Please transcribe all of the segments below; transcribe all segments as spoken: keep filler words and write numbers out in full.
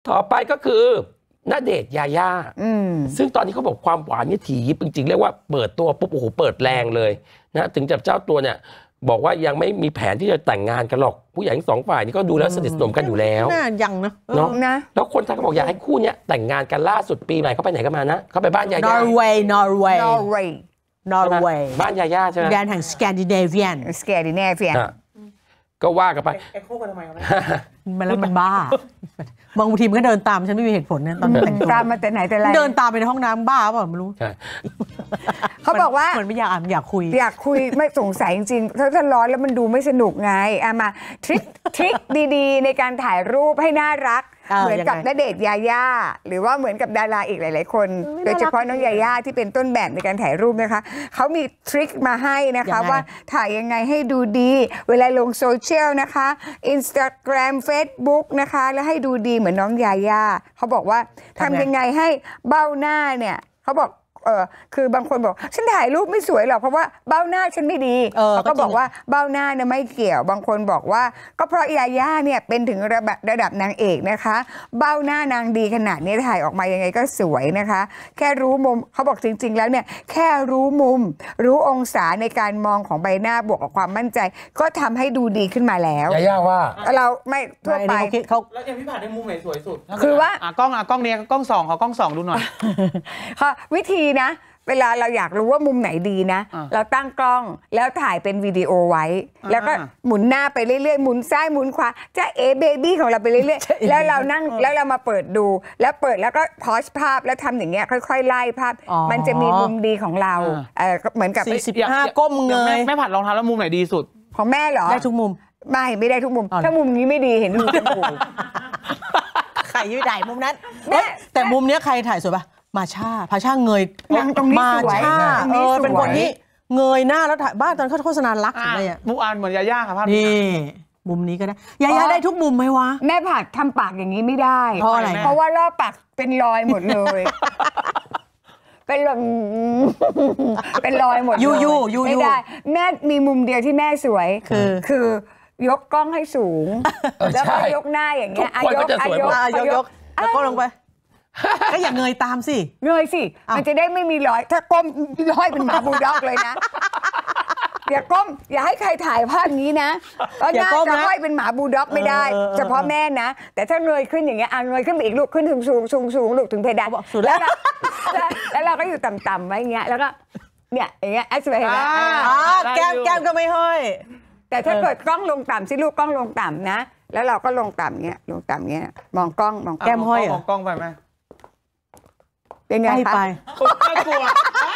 ต่อไปก็คือณเดชน์ยาย่าซึ่งตอนนี้เขาบอกความหวานนี่ถี่ยิบจริงๆเรียกว่าเปิดตัวปุ๊บโอ้โหเปิดแรงเลยนะถึงจับเจ้าตัวเนี่ยบอกว่ายังไม่มีแผนที่จะแต่งงานกันหรอกผู้ใหญ่ทั้งสองฝ่ายนี่ก็ดูแล้วสนิทสนมกันอยู่แล้วน่ายังนะเนาะนะแล้วคนไทยก็บอกอยากให้คู่นี้แต่งงานกันล่าสุดปีใหม่เขาไปไหนกันมานะเขาไปบ้านยาย่านอร์เวย์นอร์เวย์นอร์เวย์นอร์เวย์บ้านยาย่าใช่ไหมแดนแห่งสแกนดิเนเวียนสแกนดิเนเวียนก็ว่ากันไปเอ็กโคกันทำไมครับมันแล้วมันบ้าบางทีมันก็เดินตามฉันไม่มีเหตุผลนะตอนแต่งตัวตามมาแต่ไหนแต่ไรเดินตามไปในห้องน้ำบ้าเปล่าไม่รู้เขาบอกว่าเหมือนไม่อยากอ่านอยากคุยอยากคุยไม่สงสัยจริงๆถ้าถ้าร้อนแล้วมันดูไม่สนุกไงเอามาทริคทริคดีๆในการถ่ายรูปให้น่ารักเหมือนกับณเดชน์ยาย่าหรือว่าเหมือนกับดาราอีกหลายๆคนโดยเฉพาะน้องยาย่าที่เป็นต้นแบบในการถ่ายรูปนะคะเขามีทริคมาให้นะคะว่าถ่ายยังไงให้ดูดีเวลาลงโซเชียลนะคะ Instagram Facebook นะคะแล้วให้ดูดีเหมือนน้องยาย่าเขาบอกว่าทำยังไงให้เบ้าหน้าเนี่ยเขาบอกเออคือบางคนบอกฉันถ่ายรูปไม่สวยหรอกเพราะว่าเบ้าหน้าฉันไม่ดีเขาก็บอกว่าเบ้าหน้าเนี่ยไม่เกี่ยวบางคนบอกว่าก็เพราะยาย่าเนี่ยเป็นถึงระดับระดับนางเอกนะคะเบ้าหน้านางดีขนาดนี้ถ่ายออกมายังไงก็สวยนะคะแค่รู้มุมเขาบอกจริงๆแล้วเนี่ยแค่รู้มุมรู้องศาในการมองของใบหน้าบวกกับความมั่นใจก็ทำให้ดูดีขึ้นมาแล้วยาย่าว่าเราไม่ทั่วไปเขาแล้วยังพี่ผ่านได้มุมไหนสวยสุดคือว่าอ่ะกล้องอ่ะกล้องเนี้ยกล้องสองขอกล้องสองดูหน่อยค่ะวิธีนะเวลาเราอยากรู้ว่ามุมไหนดีนะเราตั้งกล้องแล้วถ่ายเป็นวิดีโอไว้แล้วก็หมุนหน้าไปเรื่อยๆหมุนซ้ายหมุนขวาจะเอเบบี้ของเราไปเรื่อยๆแล้วเรานั่งแล้วเรามาเปิดดูแล้วเปิดแล้วก็พอสภาพแล้วทำอย่างเงี้ยค่อยๆไล่ภาพมันจะมีมุมดีของเราเออเหมือนกับสี่สิบห้าก้มเงยแม่ผัดรองเท้าแล้วมุมไหนดีสุดของแม่เหรอได้ทุกมุมไม่ไม่ได้ทุกมุมถ้ามุมนี้ไม่ดีเห็นมุมจมูกใครไม่ได้มุมนั้นแต่มุมเนี้ยใครถ่ายสวยป่ะมาชาพาชาเงยมาชาเออเป็นคนที่เงยหน้าแล้วถ่ายบ้านตอนเขาโฆษณารักอะไรอ่ะมุกอันเหมือนยาย่าค่ะภาพนี่มุมนี้ก็ได้ยาย่าได้ทุกมุมไหมวะแม่ผัดทำปากอย่างนี้ไม่ได้เพราะอะไรเพราะว่ารอบปากเป็นรอยหมดเลยเป็นรอยเป็นรอยหมดยูยูยูไม่ได้แม่มีมุมเดียวที่แม่สวยคือคือยกกล้องให้สูงแล้วก็ยกหน้าอย่างเงี้ยยกยกยกแล้วก็ลงไปก็อย่าเงยตามสิเงยสิมันจะได้ไม่มีรอยถ้าก้มร้อยเป็นหมาบูลด็อกเลยนะอย่าก้มอย่าให้ใครถ่ายภาพนี้นะก็น่าจะห้อยเป็นหมาบูลด็อกไม่ได้เฉพาะแม่นะแต่ถ้าเงยขึ้นอย่างเงี้ยอ่ะเงยขึ้นไปอีกลูกขึ้นถึงสูงสูงสูงลูกถึงเพดานแล้วแล้วเราก็อยู่ต่ำๆไว้อย่างเงี้ยแล้วก็เนี่ยอย่างเงี้ยแอสเวย์นะแก้มแก้มก็ไม่ห้อยแต่ถ้าเกิดกล้องลงต่ำสิลูกกล้องลงต่ำนะแล้วเราก็ลงต่ำเงี้ยลงต่ำเงี้ยมองกล้องมองแก้มห้อยมองกล้องไปไหมเป็นไงคะน่ากลัว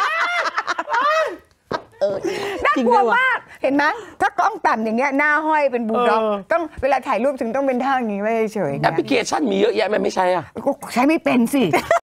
น่ากลัวมากเห็นไหมถ้ากล้องต่ำอย่างเงี้ยหน้าห้อยเป็นบูลด็อกต้องเวลาถ่ายรูปถึงต้องเป็นท่าอย่างงี้ไม่เฉยแอปพลิเคชันมีเยอะแยะมันไม่ใช่อ่ะใช้ไม่เป็นสิ